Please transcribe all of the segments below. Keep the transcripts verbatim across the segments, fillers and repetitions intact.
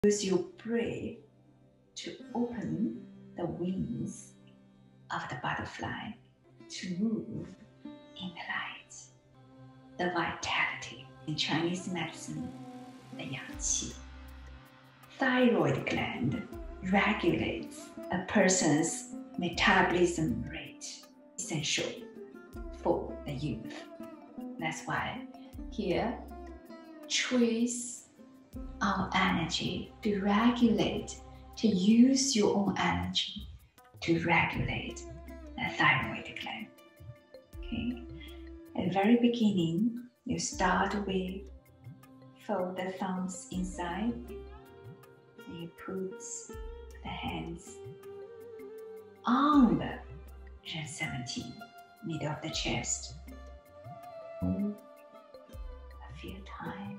Use your breath to open the wings of the butterfly to move in the light. The vitality in Chinese medicine, the yang qi. Thyroid gland regulates a person's metabolism rate, essential for the youth. That's why here, choose our energy to regulate, to use your own energy to regulate the thyroid gland. Okay. At the very beginning, you start with fold the thumbs inside, and you put the hands on the Ren seventeen, middle of the chest. A few times.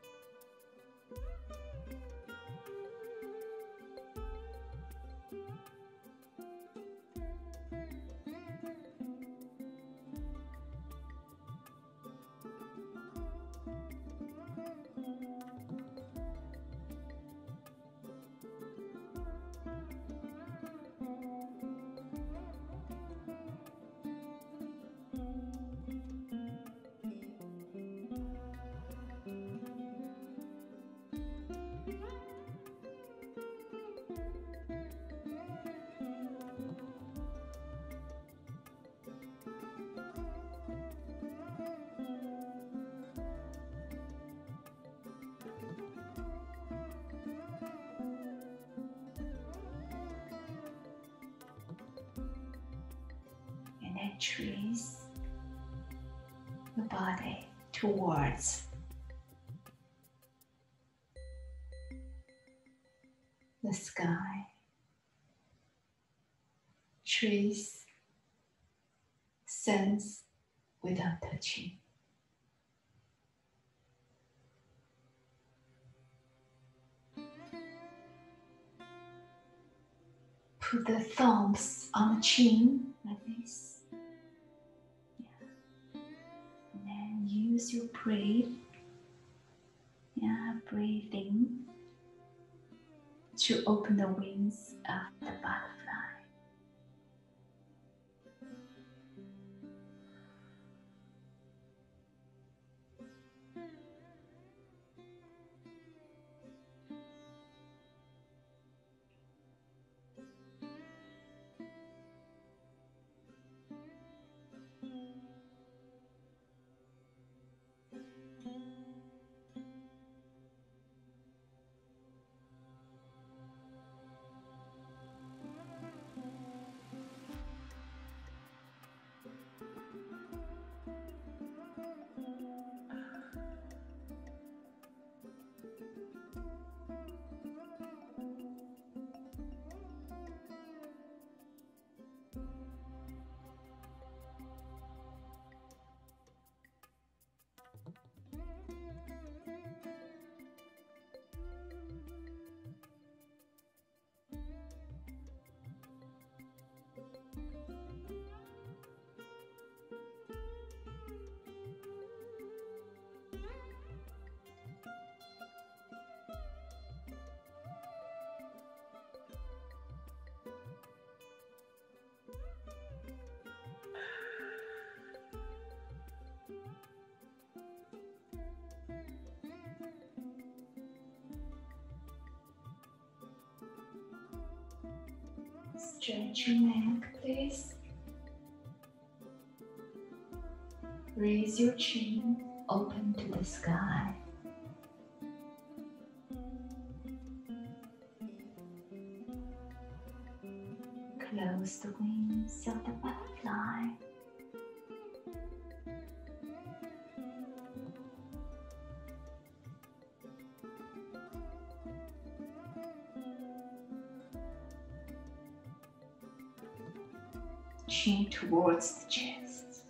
And trace the body towards the sky. Trace, sense without touching. Put the thumbs on the chin like this. Use your breath, yeah, breathing to open the wings of the butterfly. Stretch your neck, please. Raise your chin, open to the sky. Close the wings of the butterfly. Chin towards the chest.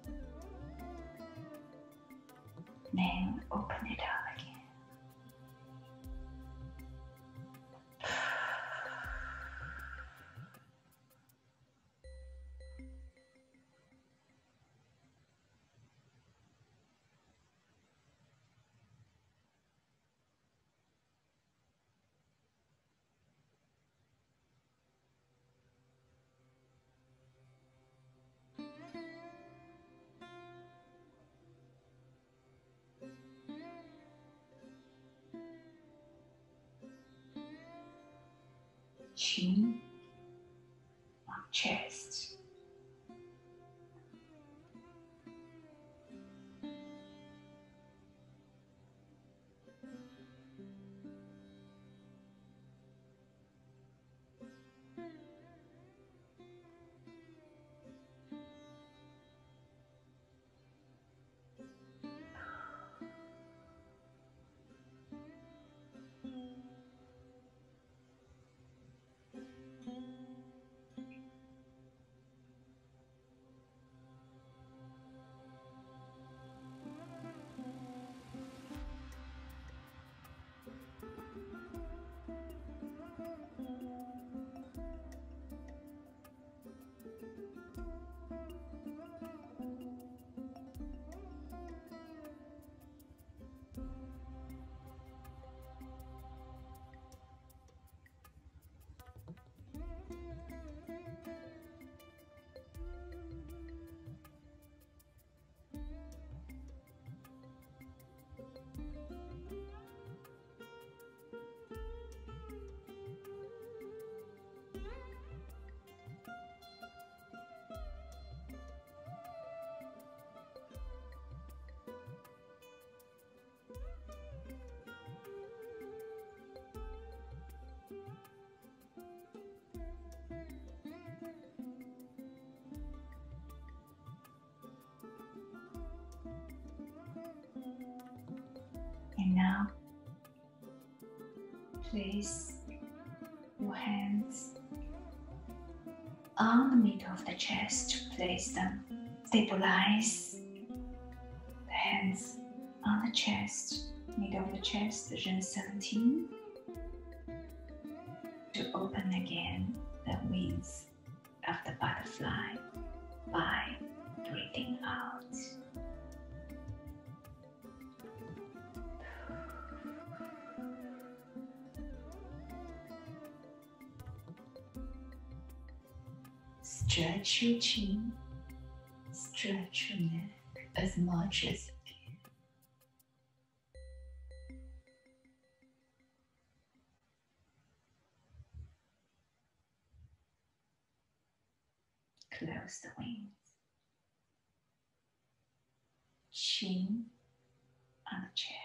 Then open it up again. chin, on chest. And now, place your hands on the middle of the chest. Place them, stabilize the hands on the chest, middle of the chest, then seventeen. To open again the wings of the butterfly by breathing out. Stretch your chin, stretch your neck as much as you can. Close the wings. Chin on the chest.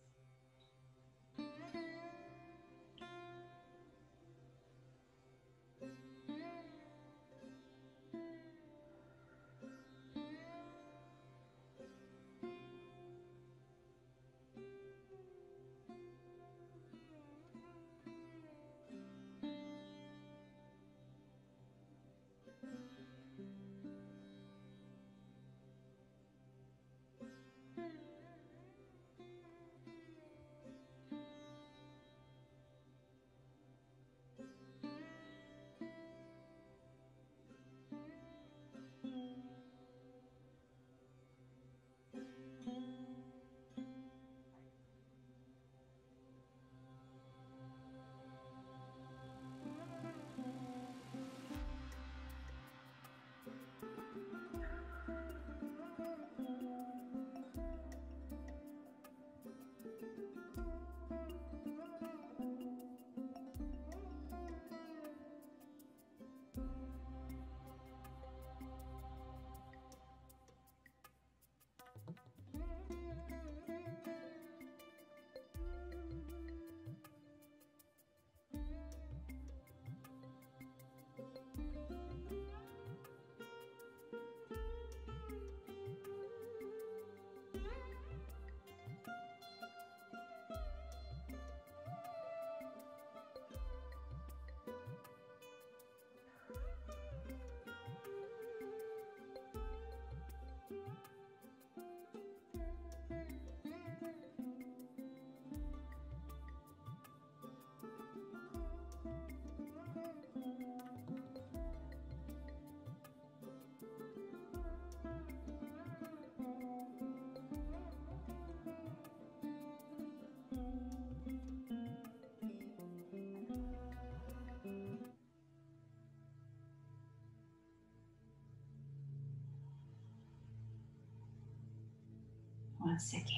Once again.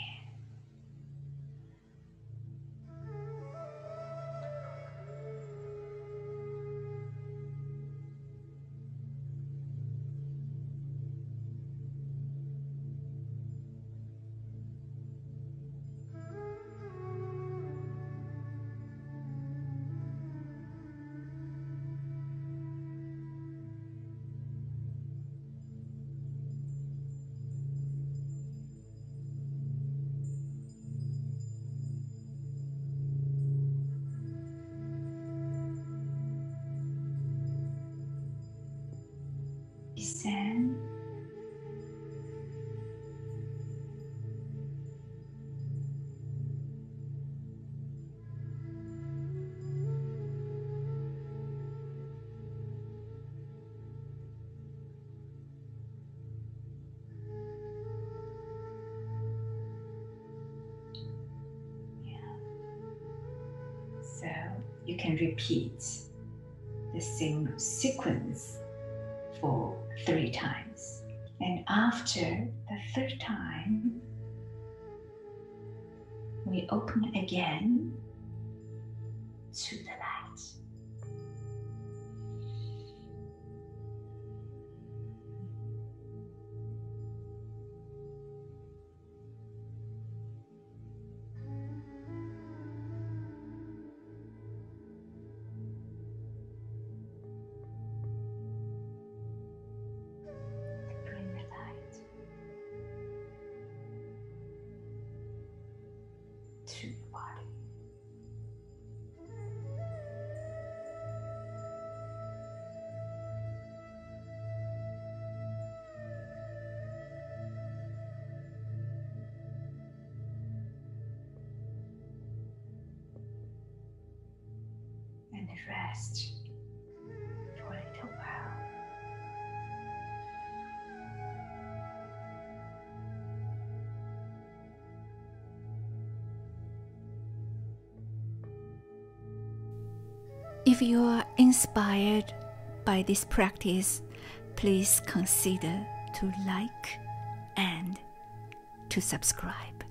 descend. So you can repeat the same sequence for three times. And after the third time, we open again to the light. To your body. And rest for a little while. If you are inspired by this practice, please consider to like and to subscribe.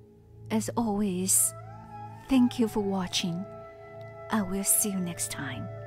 As always, thank you for watching. I will see you next time.